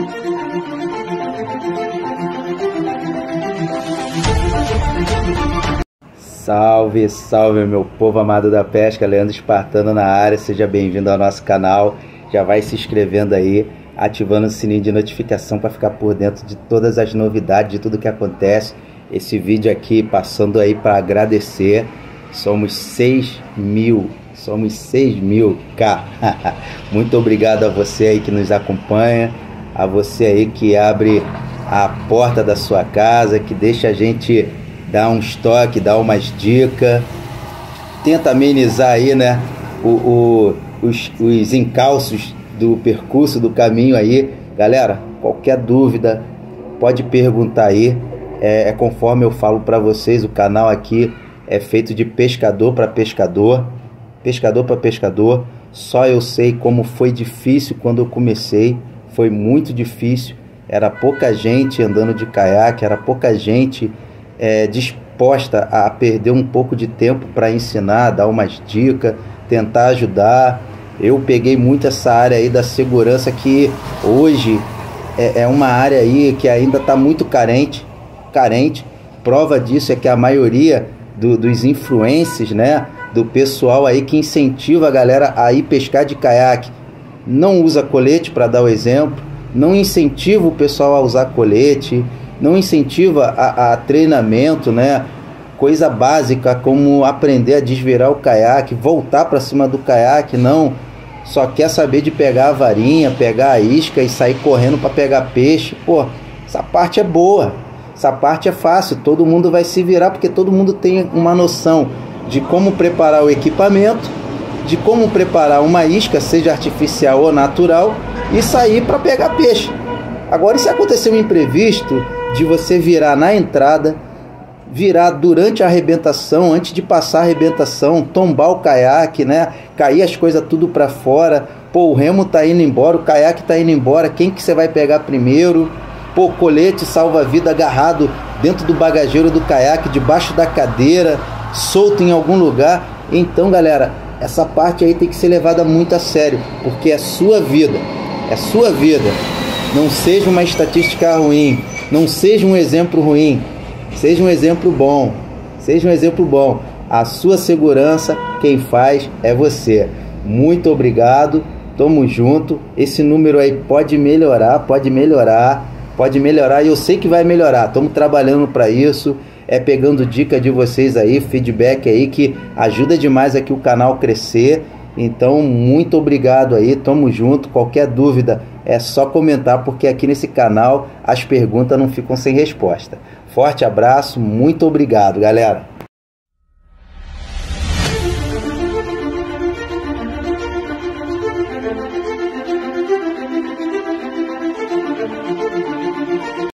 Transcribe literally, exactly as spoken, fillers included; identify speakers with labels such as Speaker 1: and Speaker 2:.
Speaker 1: Salve, salve meu povo amado da pesca, Leandro Espartano na área, seja bem-vindo ao nosso canal, já vai se inscrevendo aí, ativando o sininho de notificação para ficar por dentro de todas as novidades, de tudo que acontece. Esse vídeo aqui passando aí para agradecer, somos seis mil, somos seis mil, K. Muito obrigado a você aí que nos acompanha, a você aí que abre a porta da sua casa, que deixa a gente dar um estoque, dar umas dicas, tenta amenizar aí, né, o, o, os, os encalços do percurso, do caminho aí. Galera, qualquer dúvida, pode perguntar aí, é, é conforme eu falo para vocês, o canal aqui é feito de pescador para pescador, pescador para pescador, só eu sei como foi difícil quando eu comecei, foi muito difícil, era pouca gente andando de caiaque, era pouca gente É, disposta a perder um pouco de tempo para ensinar, dar umas dicas, tentar ajudar. Eu peguei muito essa área aí da segurança, que hoje é, é uma área aí que ainda está muito carente, carente. Prova disso é que a maioria do, dos influencers, né, do pessoal aí que incentiva a galera a ir pescar de caiaque, não usa colete, para dar o exemplo, não incentiva o pessoal a usar colete, não incentiva a, a treinamento, né? Coisa básica como aprender a desvirar o caiaque, voltar para cima do caiaque, não. Só quer saber de pegar a varinha, pegar a isca e sair correndo para pegar peixe. Pô, essa parte é boa, essa parte é fácil, todo mundo vai se virar porque todo mundo tem uma noção de como preparar o equipamento, de como preparar uma isca, seja artificial ou natural, e sair para pegar peixe. Agora, e se acontecer um imprevisto de você virar na entrada, virar durante a arrebentação, antes de passar a arrebentação, tombar o caiaque, né? Cair as coisas tudo para fora, pô, o remo tá indo embora, o caiaque tá indo embora, quem que você vai pegar primeiro? Pô, colete salva-vida agarrado dentro do bagageiro do caiaque, debaixo da cadeira, solto em algum lugar. Então, galera, essa parte aí tem que ser levada muito a sério, porque é sua vida, é sua vida. Não seja uma estatística ruim, não seja um exemplo ruim, seja um exemplo bom, seja um exemplo bom. A sua segurança, quem faz é você. Muito obrigado, tamo junto. Esse número aí pode melhorar, pode melhorar, pode melhorar, e eu sei que vai melhorar. Estamos trabalhando para isso, é pegando dica de vocês aí, feedback aí, que ajuda demais aqui o canal crescer. Então, muito obrigado aí, tamo junto. Qualquer dúvida é só comentar, porque aqui nesse canal as perguntas não ficam sem resposta. Forte abraço, muito obrigado, galera.